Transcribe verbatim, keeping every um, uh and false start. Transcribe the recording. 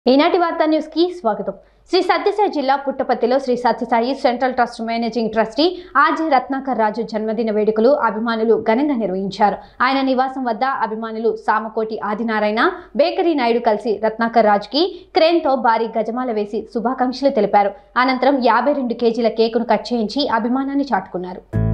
ఈనాటి వార్తా న్యూస్ కి స్వాగతం. శ్రీ సత్యసాయి జిల్లా పుట్టపర్తిలో Sri Sathyasai central trust managing trustee Rajaratnakar Raju జన్మదిన వేడుకలు అభిమానులు ఘనంగా నిర్వహించారు. ఆయన నివాసం వద్ద అభిమానులు సామకోటి ఆదినారాయణ, బేకరీ నాయుడు కలిసి రత్నాకర్ రాజుకి క్రేన్ తో భారీ గజమాల వేసి శుభాకాంక్షలు తెలిపారు. అనంతరం యాభై రెండు కేజీల కేకును కట్ చేయించి అభిమానాన్ని చాటుకున్నారు.